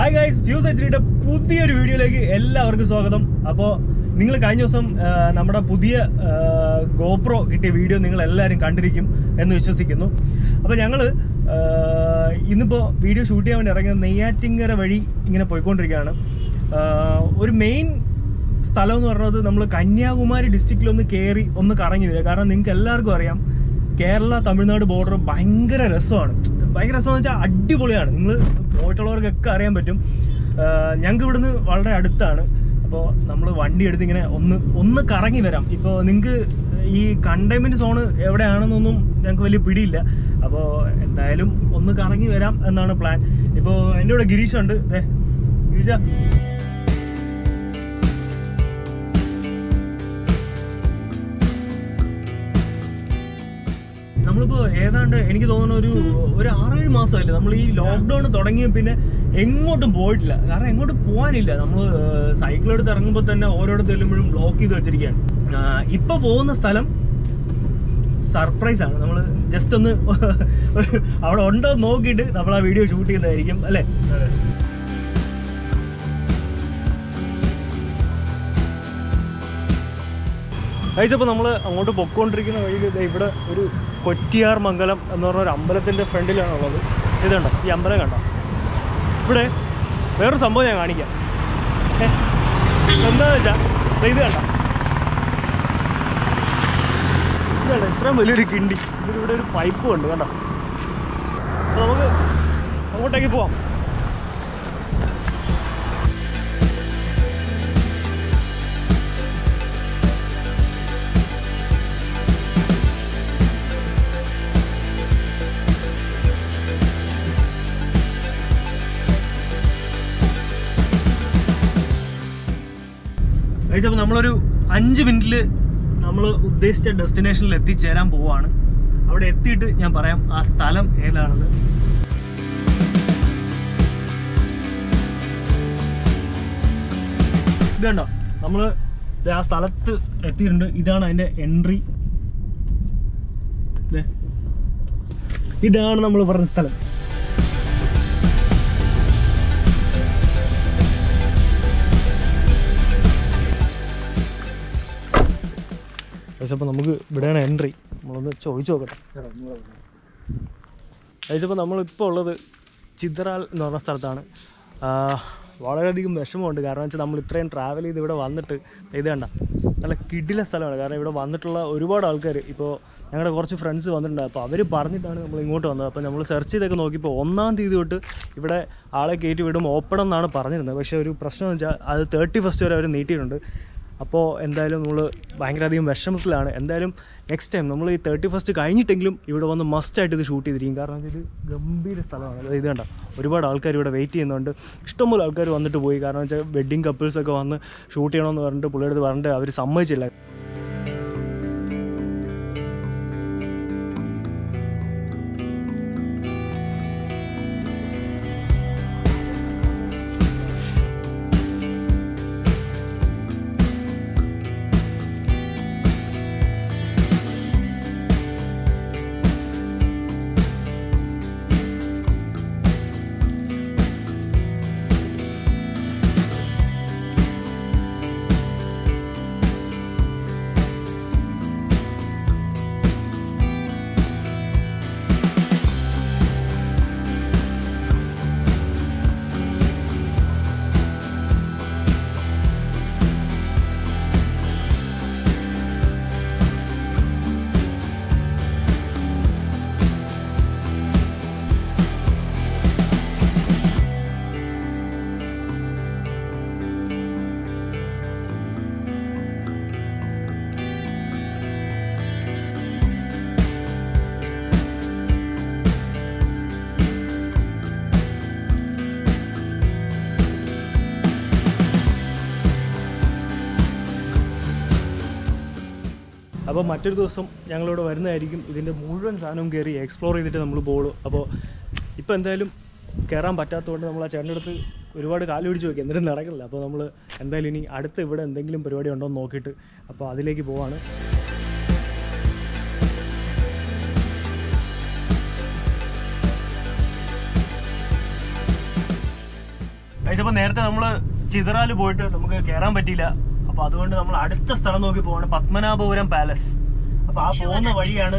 Hi guys, FuzeHD പുതിയൊരു വീഡിയോയിലേക്ക് എല്ലാവർക്കും സ്വാഗതം. അപ്പോൾ നിങ്ങൾ കഴിഞ്ഞ ദിവസം നമ്മുടെ പുതിയ GoPro കിട്ടിയ വീഡിയോ നിങ്ങൾ എല്ലാവരും കണ്ടിരിക്കും എന്ന് വിശ്വസിക്കുന്നു. അപ്പോൾ ഞങ്ങൾ ഇന്നിപ്പോൾ വീഡിയോ ഷൂട്ട് ചെയ്യാൻ വേണ്ടി ഇറങ്ങിയത് നെയ്യാറ്റിങ്കര വഴി ഇങ്ങനെ പോയിക്കൊണ്ടിരിക്കുകയാണ്. ഒരു മെയിൻ സ്ഥലം എന്ന് പറയുന്നത് നമ്മൾ കന്യാകുമാരി ഡിസ്ട്രിക്റ്റിലൊന്ന് കയറി ഒന്ന് കറങ്ങി വരിക. കാരണം നിങ്ങൾക്ക് എല്ലാവർക്കും അറിയാം കേരള തമിഴ്നാട് ബോർഡർ ഭയങ്കര രസമാണ്. ഭയങ്കര രസമെന്ന് വെച്ചാൽ അടിപൊളിയാണ്. നിങ്ങൾ പോയിട്ടുള്ളവർക്കൊക്കെ അറിയാൻ പറ്റും. ഞങ്ങൾക്ക് ഇവിടുന്ന് വളരെ അടുത്താണ്. അപ്പോൾ നമ്മൾ വണ്ടി എടുത്ത് ഇങ്ങനെ ഒന്ന് കറങ്ങി വരാം. ഇപ്പോൾ നിങ്ങൾക്ക് ഈ കണ്ടെയ്ൻമെൻറ്റ് സോണ് എവിടെയാണെന്നൊന്നും ഞങ്ങൾക്ക് വലിയ പിടിയില്ല. അപ്പോൾ എന്തായാലും ഒന്ന് കറങ്ങി വരാം എന്നാണ് പ്ലാൻ. ഇപ്പോൾ എൻ്റെ കൂടെ ഗിരീഷുണ്ട്. ഗിരീഷ, നമ്മളിപ്പോൾ ഏതാണ്ട് എനിക്ക് തോന്നുന്നു ഒരു 6-7 മാസമല്ലേ നമ്മൾ ഈ ലോക്ക്ഡൗൺ തുടങ്ങിയ പിന്നെ എങ്ങോട്ടും പോയിട്ടില്ല. കാരണം എങ്ങോട്ടും പോകാനില്ല. നമ്മൾ സൈക്കിൾ എടുത്ത് ഇറങ്ങുമ്പോൾ തന്നെ ഓരോരുത്തർ ചെല്ലുമ്പോഴും ബ്ലോക്ക് ചെയ്ത് വെച്ചിരിക്കുകയാണ്. ഇപ്പോൾ പോകുന്ന സ്ഥലം സർപ്രൈസാണ്. നമ്മൾ ജസ്റ്റ് ഒന്ന് അവിടെ ഉണ്ടോ നോക്കിയിട്ട് നമ്മൾ ആ വീഡിയോ ഷൂട്ട് ചെയ്യുന്നതായിരിക്കും അല്ലേ. അപ്പോൾ നമ്മൾ അങ്ങോട്ട് പൊയ്ക്കൊണ്ടിരിക്കുന്ന വഴിയിൽ ഇവിടെ ഒരു കൊറ്റിയാർ മംഗലം എന്ന് പറഞ്ഞ ഒരു അമ്പലത്തിൻ്റെ ഫ്രണ്ടിലാണുള്ളത്. ഇത് കണ്ടോ, ഈ അമ്പലം കണ്ടോ? ഇവിടെ വേറൊരു സംഭവം ഞാൻ കാണിക്കാം. എന്താണെന്ന് വെച്ചാൽ ഇത് കണ്ടോ, ഇതാണ് ഇത്രയും വലിയൊരു കിണ്ടി. ഇതിലിവിടെ ഒരു പൈപ്പും ഉണ്ട് കണ്ടോ. അപ്പോൾ നമുക്ക് അങ്ങോട്ടേക്ക് പോവാം. അപ്പോൾ നമ്മളൊരു 5 മിനിറ്റിൽ നമ്മൾ ഉദ്ദേശിച്ച ഡെസ്റ്റിനേഷനിൽ എത്തിച്ചേരാൻ പോവാണ്. അവിടെ എത്തിയിട്ട് ഞാൻ പറയാം ആ സ്ഥലം ഏതാണെന്ന്. ഇത് കണ്ടോ, നമ്മൾ ആ സ്ഥലത്ത് എത്തിയിട്ടുണ്ട്. ഇതാണ് അതിൻ്റെ എൻട്രി. ഇതാണ് നമ്മൾ പറഞ്ഞ സ്ഥലം. പക്ഷേ അപ്പോൾ നമുക്ക് ഇവിടെയാണ് എൻട്രി. നമ്മളൊന്ന് ചോദിച്ചു നോക്കട്ടെ. അപ്പോൾ നമ്മളിപ്പോൾ ഉള്ളത് ചിത്തറാൽ എന്ന് പറഞ്ഞ സ്ഥലത്താണ്. വളരെയധികം വിഷമമുണ്ട്. കാരണം വെച്ചാൽ നമ്മൾ ഇത്രയും ട്രാവൽ ചെയ്ത് ഇവിടെ വന്നിട്ട് ഇത് കണ്ട നല്ല കിടില സ്ഥലമാണ്. കാരണം ഇവിടെ വന്നിട്ടുള്ള ഒരുപാട് ആൾക്കാർ, ഇപ്പോൾ ഞങ്ങളുടെ കുറച്ച് ഫ്രണ്ട്സ് വന്നിട്ടുണ്ട്. അപ്പോൾ അവർ പറഞ്ഞിട്ടാണ് നമ്മൾ ഇങ്ങോട്ട് വന്നത്. അപ്പോൾ നമ്മൾ സെർച്ച് ചെയ്തൊക്കെ നോക്കിയപ്പോൾ 1-ാം തീയതി തൊട്ട് ഇവിടെ ആളെ കയറ്റി വിടും, ഓപ്പൺ എന്നാണ് പറഞ്ഞിരുന്നത്. പക്ഷേ ഒരു പ്രശ്നം എന്ന് വെച്ചാൽ അത് 31st വരെ അവർ നീട്ടിയിട്ടുണ്ട്. അപ്പോൾ എന്തായാലും നമ്മൾ ഭയങ്കരധികം വിഷമത്തിലാണ്. എന്തായാലും നെക്സ്റ്റ് ടൈം നമ്മൾ ഈ 31st കഴിഞ്ഞിട്ടെങ്കിലും ഇവിടെ വന്ന് മസ്റ്റായിട്ട് ഇത് ഷൂട്ട് ചെയ്തിരിക്കും. കാരണം ഇത് ഗംഭീര സ്ഥലമാണ്. ഇത് കണ്ട ഒരുപാട് ആൾക്കാർ ഇവിടെ വെയിറ്റ് ചെയ്യുന്നുണ്ട്. ഇഷ്ടംപോലെ ആൾക്കാർ വന്നിട്ട് പോയി. കാരണം വെച്ചാൽ വെഡ്ഡിങ് കപ്പിൾസൊക്കെ വന്ന് ഷൂട്ട് ചെയ്യണമെന്ന് പറഞ്ഞിട്ട് പുള്ളിയെടുത്ത് പറഞ്ഞിട്ട് അവർ സമ്മതിച്ചില്ല. അപ്പോൾ മറ്റൊരു ദിവസം ഞങ്ങളിവിടെ വരുന്നതായിരിക്കും. ഇതിൻ്റെ മുഴുവൻ സാധനവും കയറി എക്സ്പ്ലോർ ചെയ്തിട്ട് നമ്മൾ പോകുള്ളൂ. അപ്പോൾ ഇപ്പോൾ എന്തായാലും കയറാൻ പറ്റാത്തതുകൊണ്ട് നമ്മൾ ആ ചേട്ടൻ്റെ അടുത്ത് ഒരുപാട് കാല് പിടിച്ച് നോക്കി, എന്നിട്ടും നടക്കില്ല. അപ്പോൾ നമ്മൾ എന്തായാലും ഇനി അടുത്ത് ഇവിടെ എന്തെങ്കിലും പരിപാടി ഉണ്ടോ എന്ന് നോക്കിയിട്ട് അപ്പോൾ അതിലേക്ക് പോവാണ്. കഴിച്ചപ്പോൾ നേരത്തെ നമ്മൾ ചിതറാൽ പോയിട്ട് നമുക്ക് കയറാൻ പറ്റിയില്ല. അപ്പോൾ അതുകൊണ്ട് നമ്മൾ അടുത്ത സ്ഥലം നോക്കി പോവാണ്, പത്മനാഭപുരം പാലസ്. അപ്പോൾ ആ പോകുന്ന വഴിയാണ്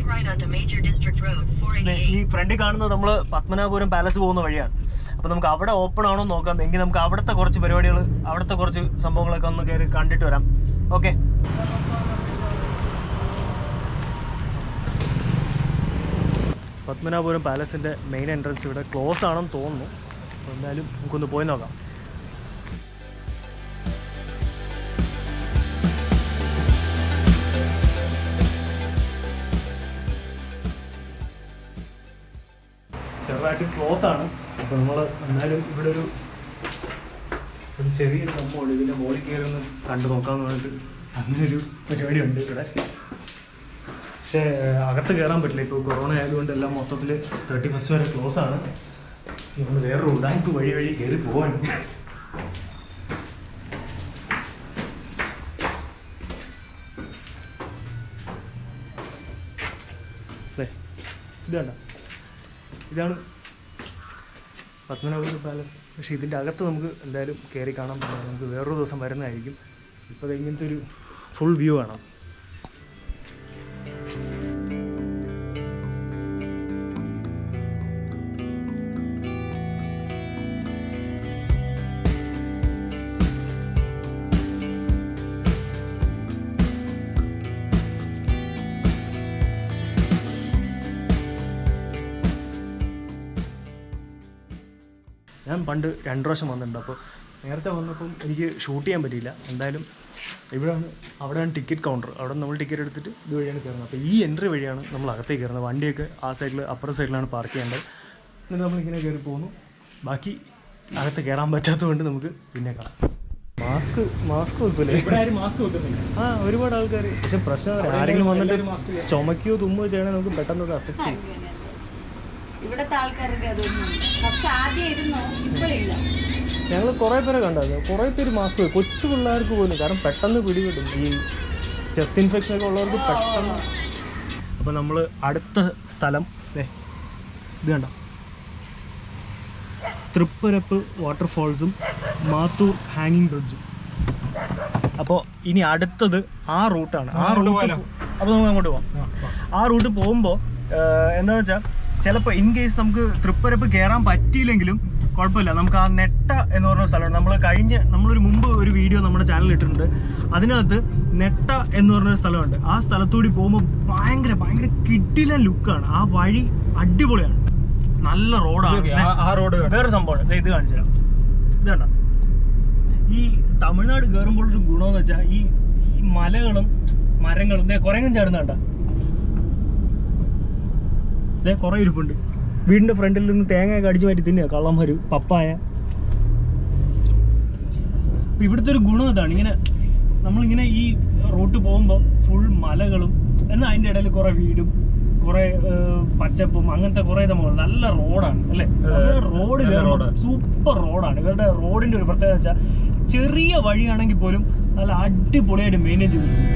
ഈ ഫ്രണ്ടിൽ കാണുന്നത്. നമ്മൾ പത്മനാഭപുരം പാലസ് പോകുന്ന വഴിയാണ്. അപ്പോൾ നമുക്ക് അവിടെ ഓപ്പൺ ആണോ നോക്കാം. എങ്കിൽ നമുക്ക് അവിടുത്തെ കുറച്ച് പരിപാടികൾ, അവിടുത്തെ കുറച്ച് സംഭവങ്ങളൊക്കെ ഒന്ന് കയറി കണ്ടിട്ട് വരാം. ഓക്കെ. പത്മനാഭപുരം പാലസിൻ്റെ മെയിൻ എൻട്രൻസ് ഇവിടെ ക്ലോസ് ആണെന്ന് തോന്നുന്നു. അപ്പോൾ എന്തായാലും നമുക്കൊന്ന് പോയി നോക്കാം. ചെറുതായിട്ട് ക്ലോസ് ആണ്. അപ്പോൾ നമ്മൾ എന്നാലും ഇവിടെ ഒരു ചെറിയൊരു സംഭവമുണ്ട്. ഇതിൻ്റെ മോളിൽ കയറി ഒന്ന് കണ്ടു നോക്കാമെന്ന് പറഞ്ഞിട്ട് അങ്ങനൊരു പരിപാടി ഉണ്ട് ഇവിടെ. പക്ഷേ അകത്ത് കയറാൻ പറ്റില്ല. ഇപ്പോൾ കൊറോണ ആയതുകൊണ്ട് എല്ലാം മൊത്തത്തിൽ 31 വരെ ക്ലോസ് ആണ്. നമ്മൾ വേറൊരു ഉടായ്പ് വഴി കയറി പോവാണ്. ഇതാണ് പത്മനാഭപുരം പാലസ്. പക്ഷേ ഇതിൻ്റെ അകത്ത് നമുക്ക് എന്തായാലും കയറി കാണാൻ പറ്റില്ല. നമുക്ക് വേറൊരു ദിവസം വരുന്നതായിരിക്കും. ഇപ്പോൾ ഇങ്ങനത്തെ ഒരു ഫുൾ വ്യൂ കാണാം. ഞാൻ പണ്ട് 2 പ്രാവശ്യം വന്നിട്ടുണ്ട്. അപ്പോൾ നേരത്തെ വന്നപ്പം എനിക്ക് ഷൂട്ട് ചെയ്യാൻ പറ്റിയില്ല. എന്തായാലും അവിടെയാണ് ടിക്കറ്റ് കൗണ്ടർ. അവിടെ നമ്മൾ ടിക്കറ്റ് എടുത്തിട്ട് ഇതുവഴിയാണ് കയറുന്നത്. അപ്പോൾ ഈ എൻട്രി വഴിയാണ് നമ്മൾ അകത്തേക്ക് കയറുന്നത്. വണ്ടിയൊക്കെ ആ സൈഡിൽ അപ്പുറ സൈഡിലാണ് പാർക്ക് ചെയ്യേണ്ടത്. എന്നിട്ട് നമ്മളിങ്ങനെ കയറി പോകുന്നു. ബാക്കി അകത്ത് കയറാൻ പറ്റാത്തതുകൊണ്ട് നമുക്ക് പിന്നെ കാണാം. മാസ്ക് വെക്കില്ലേ? ഇവിടെ ആരും മാസ്ക് വെക്കുന്നില്ല. ഒരുപാട് ആൾക്കാർ. പക്ഷെ പ്രശ്നം ആരെങ്കിലും വന്നിട്ട് ചുമക്കുകയോ തുമ്മുകയോ ചെയ്യണമെങ്കിൽ നമുക്ക് പെട്ടെന്ന് അത് അഫക്റ്റ് ചെയ്യും. ഇവിടത്തെ ആൾക്കാരുടെ അതൊന്നും ഫസ്റ്റ് ആദ്യം ഇരുന്നോ, ഇപ്പോഴില്ല. ഞങ്ങൾ കുറേ പേരെ കണ്ടായിരുന്നു. കുറേ പേര് മാസ്ക് വെക്കും, കൊച്ചു പിള്ളേർക്ക് പോലും. കാരണം പെട്ടെന്ന് പിടിപെടും ഈ ചെസ്റ്റ് ഇൻഫെക്ഷൻ ഒക്കെ ഉള്ളവർക്ക് പെട്ടെന്ന്. അപ്പോൾ നമ്മൾ അടുത്ത സ്ഥലം ഇത് കണ്ടോ, തൃപ്പരപ്പ് വാട്ടർഫാൾസും മാത്തൂർ ഹാങ്ങിങ് ബ്രിഡ്ജും. അപ്പോൾ ഇനി അടുത്തത് ആ റൂട്ടാണ്. ആ റൂട്ട് അപ്പോൾ നമുക്ക് അങ്ങോട്ട് പോവാം. ആ റൂട്ട് പോകുമ്പോൾ എന്താണെന്ന് വെച്ചാൽ ചിലപ്പോൾ ഇൻ കേസ് നമുക്ക് തൃപ്പരപ്പ് കയറാൻ പറ്റിയില്ലെങ്കിലും കുഴപ്പമില്ല. നമുക്ക് ആ നെട്ട എന്ന് പറഞ്ഞ സ്ഥലമുണ്ട്. നമ്മളൊരു മുമ്പ് ഒരു വീഡിയോ നമ്മുടെ ചാനലിൽ ഇട്ടിട്ടുണ്ട്. അതിനകത്ത് നെട്ട എന്ന് പറഞ്ഞൊരു സ്ഥലമുണ്ട്. ആ സ്ഥലത്തൂടി പോകുമ്പോൾ ഭയങ്കര കിടിലൻ ലുക്കാണ്. ആ വഴി അടിപൊളിയാണ്, നല്ല റോഡാണ്. ആ റോഡ് വേറെ സംഭവമാണ്. ഇത് കാണിച്ചു തരാം. ഇത് കണ്ടോ, ഈ തമിഴ്നാട് കയറുമ്പോഴൊരു ഗുണമെന്ന് വെച്ചാൽ ഈ മലകളും മരങ്ങളും കുരങ്ങൻ ചാടുന്ന കണ്ട. കുറേ ഇരിപ്പുണ്ട്. വീടിൻ്റെ ഫ്രണ്ടിൽ നിന്ന് തേങ്ങയൊക്കെ അടിച്ചു മാറ്റി തിന്നുക കള്ളന്മാർ, പപ്പായ. അപ്പം ഇവിടുത്തെ ഒരു ഗുണം ഇതാണ്. നമ്മളിങ്ങനെ ഈ റൂട്ട് പോകുമ്പോൾ ഫുൾ മലകളും, എന്നാൽ അതിൻ്റെ ഇടയിൽ കുറേ വീടും കുറേ പച്ചപ്പും അങ്ങനത്തെ കുറേ സംഭവങ്ങൾ. നല്ല റോഡാണ് അല്ലേ? റോഡ് സൂപ്പർ റോഡാണ്. ഇവരുടെ റോഡിൻ്റെ ഒരു പ്രത്യേകത വെച്ചാൽ ചെറിയ വഴിയാണെങ്കിൽ പോലും നല്ല അടിപൊളിയായിട്ട് മെയിൻറ്റെയിൻ ചെയ്തിട്ടുണ്ട്.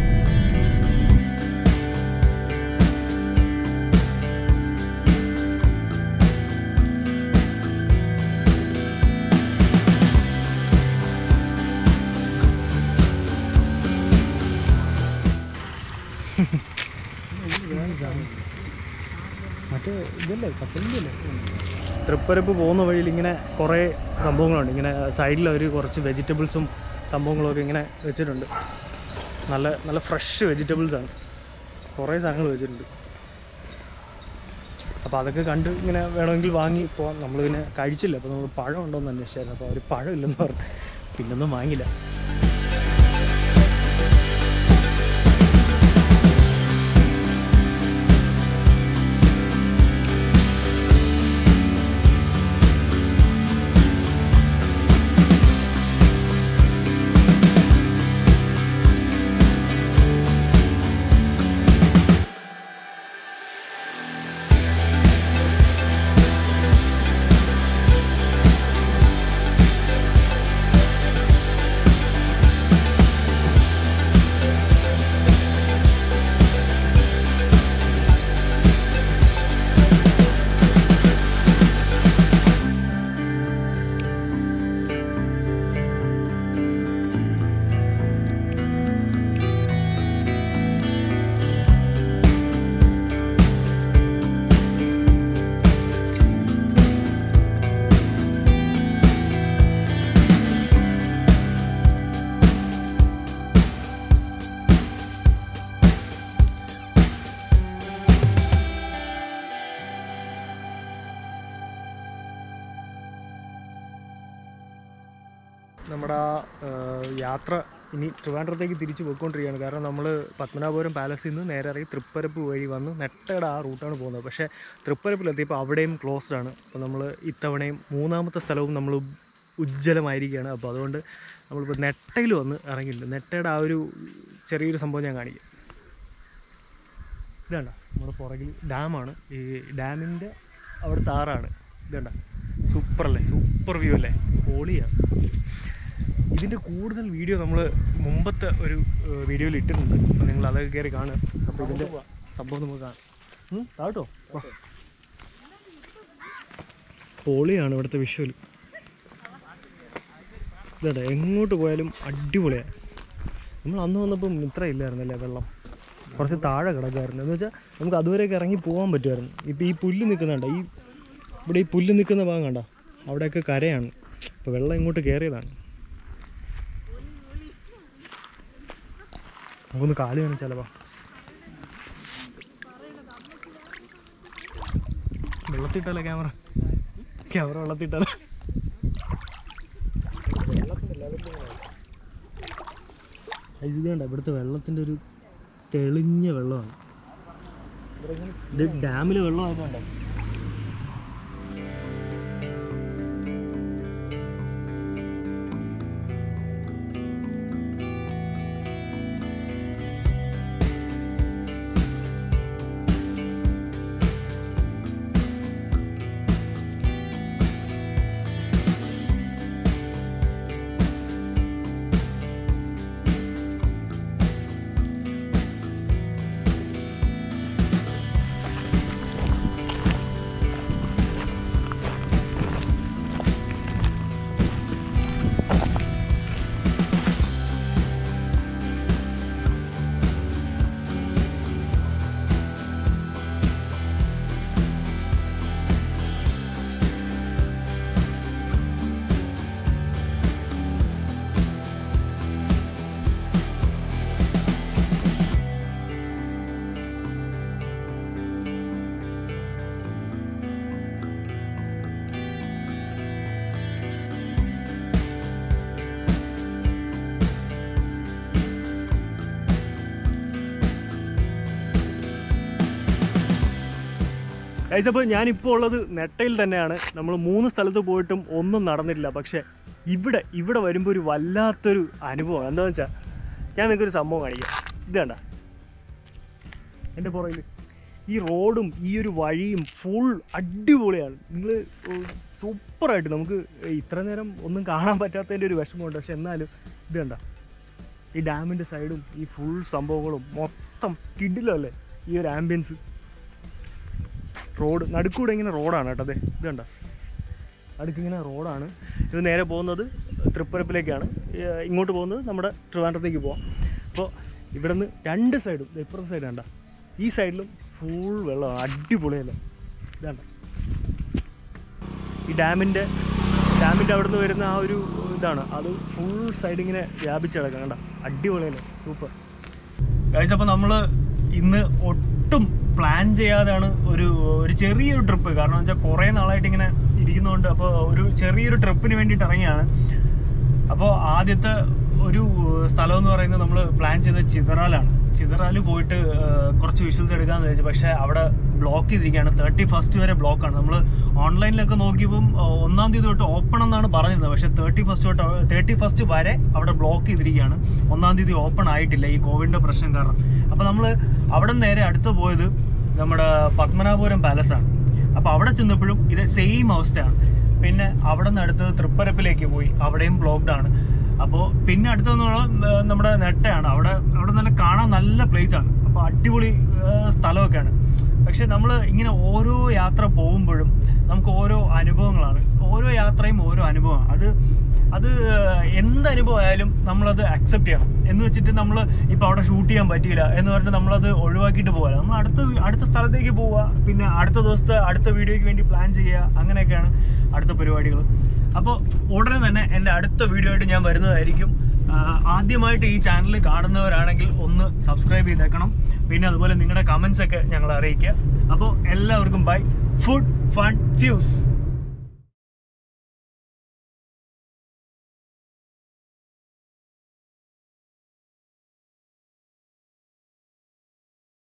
മറ്റേ ഇതല്ലേ കപ്പലിൻ്റെ അല്ലേ? തൃപ്പരപ്പ് പോകുന്ന വഴിയിൽ ഇങ്ങനെ കുറേ സംഭവങ്ങളുണ്ട്. ഇങ്ങനെ സൈഡിൽ അവർ കുറച്ച് വെജിറ്റബിൾസും സംഭവങ്ങളൊക്കെ ഇങ്ങനെ വെച്ചിട്ടുണ്ട്. നല്ല ഫ്രഷ് വെജിറ്റബിൾസാണ്. കുറേ സാധനങ്ങൾ വെച്ചിട്ടുണ്ട്. അപ്പോൾ അതൊക്കെ കണ്ട് ഇങ്ങനെ വേണമെങ്കിൽ വാങ്ങി പോകാം. നമ്മൾ പിന്നെ കഴിച്ചില്ല. അപ്പോൾ നമ്മൾ പഴം ഉണ്ടോയെന്ന് അന്വേഷിച്ചായിരുന്നു. അപ്പോൾ അവർ പഴം ഇല്ലെന്ന് പറഞ്ഞു, പിന്നൊന്നും വാങ്ങില്ല. നമ്മുടെ യാത്ര ഇനി ട്രിവാൻഡ്രത്തേക്ക് തിരിച്ച് പോയിക്കൊണ്ടിരിക്കുകയാണ്. കാരണം നമ്മൾ പത്മനാഭപുരം പാലസിൽ നിന്ന് നേരെ ഇറങ്ങി തൃപ്പരപ്പ് വഴി വന്ന് നെട്ടയുടെ ആ റൂട്ടാണ് പോകുന്നത്. പക്ഷേ തൃപ്പരപ്പിലെത്തിയപ്പോൾ അവിടെയും ക്ലോസ്ഡ് ആണ്. അപ്പോൾ നമ്മൾ ഇത്തവണയും മൂന്നാമത്തെ സ്ഥലവും നമ്മൾ ഉജ്ജ്വലമായിരിക്കുകയാണ്. അപ്പോൾ അതുകൊണ്ട് നമ്മളിപ്പോൾ നെട്ടയിൽ വന്ന് ഇറങ്ങിയില്ല. നെട്ടയുടെ ആ ഒരു ചെറിയൊരു സംഭവം ഞാൻ കാണിക്കാം. ഇതേണ്ട നമ്മുടെ പുറകിൽ ഡാമാണ്. ഈ ഡാമിൻ്റെ അവിടെ താറാണ്. ഇതേണ്ട സൂപ്പറല്ലേ, സൂപ്പർ വ്യൂ അല്ലേ, പൊളിയാണ്. ഇതിൻ്റെ കൂടുതൽ വീഡിയോ നമ്മൾ മുമ്പത്തെ ഒരു വീഡിയോയിൽ ഇട്ടിട്ടുണ്ട്. അപ്പോൾ നിങ്ങൾ അതൊക്കെ കയറി കാണുക. അപ്പോൾ ഇതിൻ്റെ സംഭവം നമുക്ക് കാണാം. കേട്ടോ, പൊളിയാണ് ഇവിടുത്തെ വിഷ്വൽ. ഇതേണ്ട എങ്ങോട്ട് പോയാലും അടിപൊളിയാണ്. നമ്മൾ അന്ന് വന്നപ്പം ഇത്ര ഇല്ലായിരുന്നല്ലേ, വെള്ളം കുറച്ച് താഴെ കിടക്കായിരുന്നു. എന്ന് വെച്ചാൽ നമുക്ക് അതുവരെയൊക്കെ ഇറങ്ങി പോകാൻ പറ്റുമായിരുന്നു. ഇപ്പോൾ ഈ പുല്ല് നിൽക്കുന്നുണ്ട, ഇവിടെ ഈ പുല്ല് നിൽക്കുന്ന ഭാഗം കണ്ട, അവിടെയൊക്കെ കരയാണ്. അപ്പോൾ വെള്ളം ഇങ്ങോട്ട് കയറിയതാണ്. നമുക്കൊന്ന് കാല് കാണിച്ചാലോ. വെള്ളത്തിട്ടല്ലേ ക്യാമറ വെള്ളത്തിട്ടല്ലേ. ഇത് കണ്ട ഇവിടുത്തെ വെള്ളത്തിൻ്റെ ഒരു തെളിഞ്ഞ വെള്ളമാണ്. ഇത് ഡാമിൽ വെള്ളമായിട്ടുണ്ടോ. ഗൈസ്, അപ്പോൾ ഞാനിപ്പോൾ ഉള്ളത് നെട്ടയിൽ തന്നെയാണ്. നമ്മൾ 3 സ്ഥലത്ത് പോയിട്ടും ഒന്നും നടന്നിട്ടില്ല. പക്ഷേ ഇവിടെ വരുമ്പോൾ ഒരു വല്ലാത്തൊരു അനുഭവം. എന്താണെന്ന് വെച്ചാൽ ഞാൻ നിങ്ങൾക്കൊരു സംഭവം കാണിക്കാം. ഇത് കണ്ട എൻ്റെ പുറകിൽ ഈ റോഡും ഈ ഒരു വഴിയും ഫുൾ അടിപൊളിയാണ്. നിങ്ങൾ സൂപ്പറായിട്ട് നമുക്ക് ഇത്ര നേരം ഒന്നും കാണാൻ പറ്റാത്തതിൻ്റെ ഒരു വിഷമമുണ്ട്. പക്ഷെ എന്നാലും ഇത് കണ്ട ഈ ഡാമിൻ്റെ സൈഡും ഈ ഫുൾ സംഭവങ്ങളും മൊത്തം കിടിലല്ലേ ഈ ഒരു ആംബിയൻസ്. റോഡ് നടുക്കൂടെ ഇങ്ങനെ റോഡാണ് കേട്ടോ. അതെ ഇത് കണ്ട നടുക്കിങ്ങനെ റോഡാണ്. ഇത് നേരെ പോകുന്നത് തൃപ്പരപ്പിലേക്കാണ്. ഇങ്ങോട്ട് പോകുന്നത് നമ്മുടെ ട്രിവാൻഡ്രത്തേക്ക് പോകാം. അപ്പോൾ ഇവിടെ നിന്ന് 2 സൈഡും ഇപ്പുറത്തെ സൈഡ് കണ്ട, ഈ സൈഡിലും ഫുൾ വെള്ളമാണ്. അടിപൊളിയല്ലേ. ഇതാണ്ട ഈ ഡാമിൻ്റെ അവിടെ നിന്ന് വരുന്ന ആ ഒരു ഇതാണ്. അത് ഫുൾ സൈഡ് ഇങ്ങനെ വ്യാപിച്ച് കിടക്കാം. കണ്ട അടിപൊളിയല്ലേ, സൂപ്പർ ഗൈസ്. അപ്പോൾ നമ്മൾ ഇന്ന് ഒട്ടും പ്ലാൻ ചെയ്യാതെയാണ് ഒരു ചെറിയൊരു ട്രിപ്പ്. കാരണം വെച്ചാൽ കുറേ നാളായിട്ട് ഇങ്ങനെ ഇരിക്കുന്നതുകൊണ്ട് അപ്പോൾ ഒരു ചെറിയൊരു ട്രിപ്പിന് വേണ്ടിയിട്ട് ഇറങ്ങിയാണ്. അപ്പോൾ ആദ്യത്തെ ഒരു സ്ഥലം എന്ന് പറയുന്നത് നമ്മൾ പ്ലാൻ ചെയ്തത് ചിതറാലാണ്. ചിതറാൽ പോയിട്ട് കുറച്ച് വിഷ്വൽസ് എടുക്കാമെന്ന് വെച്ചാൽ, പക്ഷേ അവിടെ ബ്ലോക്ക് ചെയ്തിരിക്കുകയാണ്. 31st വരെ ബ്ലോക്കാണ്. നമ്മൾ ഓൺലൈനിലൊക്കെ നോക്കിയപ്പം 1-ാം തീയതി തൊട്ട് ഓപ്പൺ എന്നാണ് പറഞ്ഞിരുന്നത്. പക്ഷേ 31st വരെ അവിടെ ബ്ലോക്ക് ചെയ്തിരിക്കുകയാണ്. 1-ാം തീയതി ഓപ്പൺ ആയിട്ടില്ല ഈ കോവിഡിൻ്റെ പ്രശ്നം കാരണം. അപ്പോൾ നമ്മൾ അവിടെ നേരെ അടുത്ത് പോയത് നമ്മുടെ പത്മനാഭപുരം പാലസാണ്. അപ്പോൾ അവിടെ ചെന്നപ്പോഴും ഇത് സെയിം അവസ്ഥയാണ്. പിന്നെ അവിടെ നിന്ന് അടുത്തത് തൃപ്പരപ്പിലേക്ക് പോയി, അവിടെയും ബ്ലോക്ക്ഡ് ആണ്. അപ്പോൾ പിന്നെ അടുത്തെന്ന് പറഞ്ഞാൽ നമ്മുടെ നെട്ടയാണ്. അവിടെ നല്ല കാണാൻ നല്ല പ്ലേസാണ്. അപ്പോൾ അടിപൊളി സ്ഥലമൊക്കെയാണ്. പക്ഷെ നമ്മൾ ഇങ്ങനെ ഓരോ യാത്ര പോകുമ്പോഴും നമുക്ക് ഓരോ അനുഭവങ്ങളാണ്. ഓരോ യാത്രയും ഓരോ അനുഭവമാണ്. അത് എന്ത് അനുഭവമായാലും നമ്മളത് അക്സെപ്റ്റ് ചെയ്യണം. എന്ന് വെച്ചിട്ട് നമ്മൾ ഇപ്പോൾ അവിടെ ഷൂട്ട് ചെയ്യാൻ പറ്റിയില്ല എന്ന് പറഞ്ഞിട്ട് നമ്മളത് ഒഴിവാക്കിയിട്ട് പോകാം. നമ്മൾ അടുത്ത സ്ഥലത്തേക്ക് പോവുക, പിന്നെ അടുത്ത ദിവസത്തെ അടുത്ത വീഡിയോയ്ക്ക് വേണ്ടി പ്ലാൻ ചെയ്യുക. അങ്ങനെയൊക്കെയാണ് അടുത്ത പരിപാടികൾ. അപ്പോൾ ഉടനെ തന്നെ എൻ്റെ അടുത്ത വീഡിയോ ആയിട്ട് ഞാൻ വരുന്നതായിരിക്കും. ആദ്യമായിട്ട് ഈ ചാനൽ കാണുന്നവരാണെങ്കിൽ ഒന്ന് സബ്സ്ക്രൈബ് ചെയ്തേക്കണം. പിന്നെ അതുപോലെ നിങ്ങളുടെ കമൻസ് ഒക്കെ ഞങ്ങളെ അറിയിക്കുക. അപ്പോൾ എല്ലാവർക്കും ബൈ. Food fun fuse.